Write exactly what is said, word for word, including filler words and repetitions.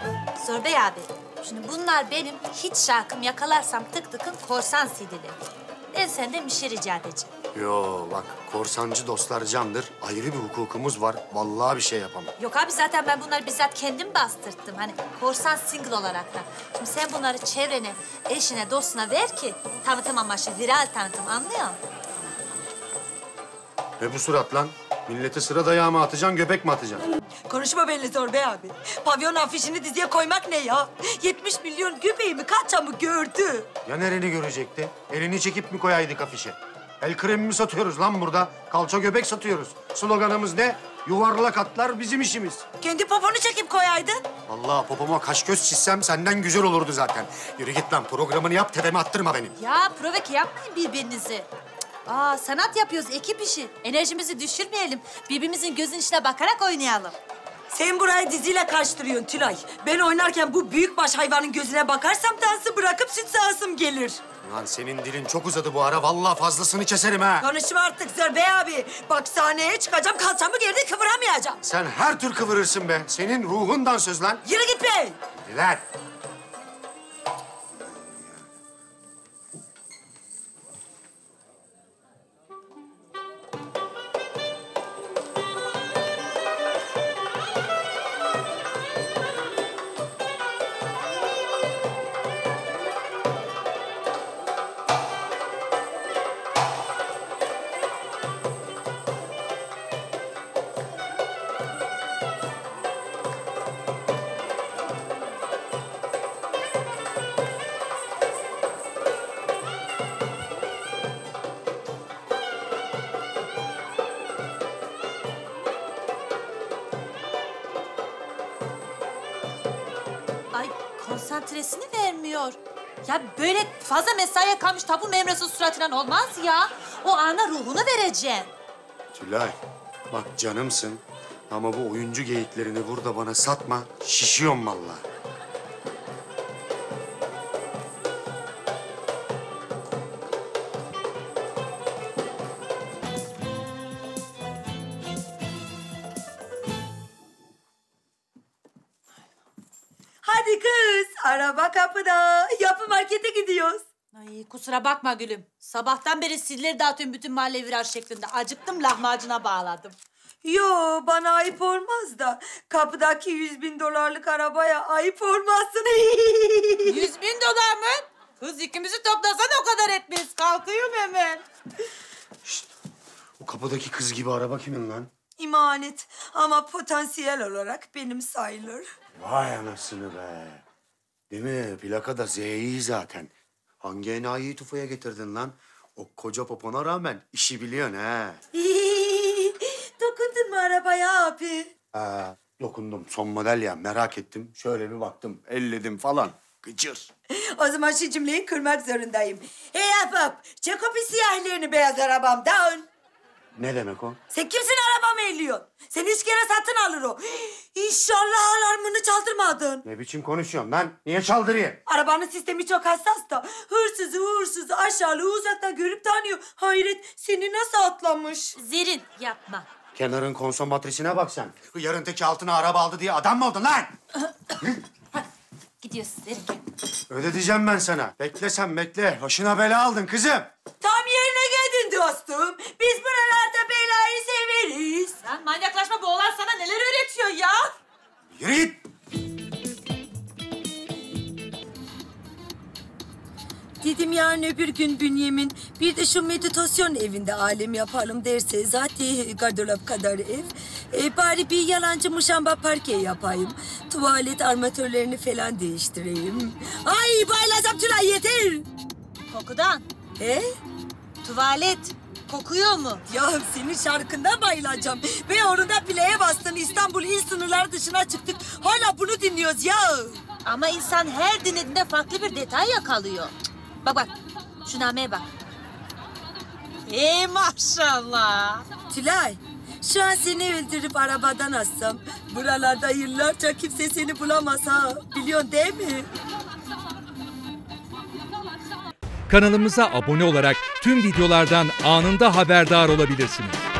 Zorbey abi, şimdi bunlar benim hiç şarkım yakalarsam tık tıkın korsan C D'leri. Ben senden bir şey rica edeceğim. Yo bak, korsancı dostlar candır. Ayrı bir hukukumuz var. Vallahi bir şey yapamam. Yok abi, zaten ben bunları bizzat kendim bastırttım. Hani korsan single olarak da. Şimdi sen bunları çevrene, eşine, dostuna ver ki tanıtım amaçlı, viral tanıtım, anlıyor musun? Ve bu surat lan? Millete sıra dayağı mı atacaksın, göbek mi atacaksın? Konuşma benimle Zorbey abi. Pavyon afişini diziye koymak ne ya? yetmiş milyon göbeğimi kaçamı gördü. Ya nereni görecekti? Elini çekip mi koyaydık afişe? El kremi mi satıyoruz lan burada? Kalça göbek satıyoruz. Sloganımız ne? Yuvarlak atlar bizim işimiz. Kendi poponu çekip koyaydın. Vallahi popoma kaş göz çizsem senden güzel olurdu zaten. Yürü git lan, programını yap, tepeme attırma benim. Ya provoke yapmayın birbirinizi. Aa, sanat yapıyoruz, ekip işi. Enerjimizi düşürmeyelim. Birbirimizin gözün içine bakarak oynayalım. Sen burayı diziyle karıştırıyorsun Tülay. Ben oynarken bu büyükbaş hayvanın gözüne bakarsam dansı bırakıp süt sağasım gelir. Lan senin dilin çok uzadı bu ara. Vallahi fazlasını keserim ha. Konuşma artık Zorbey abi. Bak sahneye çıkacağım, kalçamı geride kıvıramayacağım. Sen her tür kıvırırsın be. Senin ruhundan söz lan. Yürü git be. Lan. Ay, konsantresini vermiyor. Ya böyle fazla mesaiye kalmış tapu memurası suratından olmaz ya. O ana ruhunu vereceksin. Tülay, bak canımsın ama bu oyuncu geyiklerini burada bana satma. Şişiyorum vallahi. Hadi kız, araba kapıda. Yapı markete gidiyoruz. Ay kusura bakma gülüm. Sabahtan beri silleri dağıtıyorum bütün mahalle viraj şeklinde. Acıktım, lahmacuna bağladım. Yo, bana ayıp olmaz da kapıdaki yüz bin dolarlık arabaya ayıp olmasın. Yüz bin dolar mı? Kız ikimizi toplasan o kadar etmeyiz. Kalkıyorum hemen. Şişt, o kapıdaki kız gibi araba kimin lan? İmanet ama potansiyel olarak benim sayılır. Vay anasını be. Değil mi? Plaka da Z'yi zaten. Hangi enayiyi tufaya getirdin lan? O koca popona rağmen işi biliyorsun ha. Dokundun mu arabaya abi? Ha, dokundum. Son model ya. Merak ettim. Şöyle bir baktım. Elledim falan. Gıcır. O zaman şu cümleyi kırmak zorundayım. Hey ahbap, çek o pis siyahlarını beyaz arabamdan. Ne demek o? Sen kimsin arabamı elliyorsun? Seni üç kere satın alır o. İnşallah alarmını çaldırmadın. Ne biçim konuşuyorsun lan? Niye çaldırayım? Arabanın sistemi çok hassas da. Hırsızı uğursuzu aşağılığı uzaktan görüp tanıyor. Hayret, seni nasıl atlamış? Zerrin yapma. Kenarın konsomatrisine bak sen. Hıyarın teki altına araba aldı diye adam mı oldun lan? Gidiyoruz Zerrin, gel. Ödeteceğim ben sana. Bekle sen bekle. Başına bela aldın kızım. Tam yerine geldin dostum. Biz buralarda belayı severiz. Lan manyaklaşma, bu oğlan sana neler öğretiyor ya? Yürü git. Dedim yarın öbür gün Bünyamin bir de şu meditasyon evinde alem yapalım derse zaten gardırop kadar ev. E, bari bir yalancı muşamba parke yapayım. Tuvalet armatörlerini falan değiştireyim. Ay bayılacağım Tülay, yeter. Kokudan. He? Tuvalet. Kokuyor mu? Ya senin şarkından bayılacağım. Ve orada play'e bastın, İstanbul il sınırları dışına çıktık. Hala bunu dinliyoruz ya. Ama insan her dinlediğinde farklı bir detay yakalıyor. Bak bak, şu nameye bak. Ey maşallah. Tülay, şu an seni öldürüp arabadan assam buralarda yıllarca kimse seni bulamaz ha. Biliyorsun değil mi? Kanalımıza abone olarak tüm videolardan anında haberdar olabilirsiniz.